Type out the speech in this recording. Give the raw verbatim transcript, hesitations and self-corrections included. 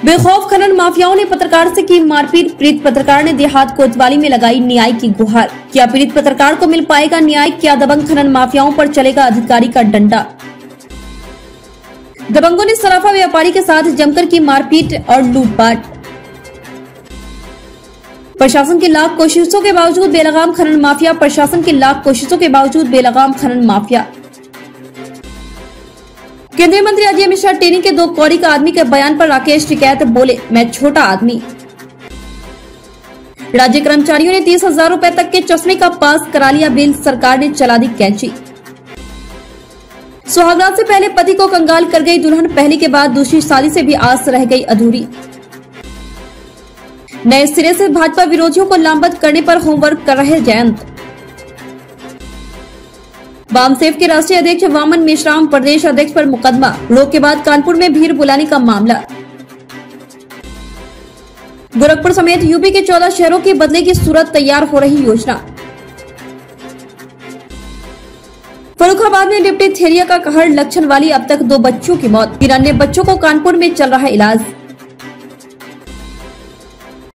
बेखौफ खनन माफियाओं ने पत्रकार से की मारपीट। पीड़ित पत्रकार ने देहात कोतवाली में लगाई न्याय की गुहार। क्या पीड़ित पत्रकार को मिल पाएगा न्याय? क्या दबंग खनन माफियाओं पर चलेगा अधिकारी का डंडा? दबंगों ने सराफा व्यापारी के साथ जमकर की मारपीट और लूटपाट। प्रशासन की लाख कोशिशों के बावजूद बेलगाम खनन माफिया। प्रशासन की लाख कोशिशों के बावजूद बेलगाम खनन माफिया। केंद्रीय मंत्री अजय मिश्रा टेनी के दो कौड़ी का आदमी के बयान पर राकेश टिकैत बोले, मैं छोटा आदमी। राज्य कर्मचारियों ने तीस हजार रूपए तक के चश्मे का पास करा लिया बिल। सरकार ने चला दी कैंची। सुहागरात से पहले पति को कंगाल कर गई दुल्हन। पहली के बाद दूसरी शादी से भी आस रह गई अधूरी। नए सिरे से भाजपा विरोधियों को लामबंद करने पर होमवर्क कर रहे जयंत। वामसेफ के राष्ट्रीय अध्यक्ष वामन मेश्राम प्रदेश अध्यक्ष पर मुकदमा। रोक के बाद कानपुर में भीड़ बुलाने का मामला। गोरखपुर समेत यूपी के चौदह शहरों की बदलेगी सूरत, तैयार हो रही योजना। फर्रुखाबाद में डिप्टी थेरिया का कहर, लक्षण वाली अब तक दो बच्चों की मौत। तीन अन्य बच्चों को कानपुर में चल रहा इलाज।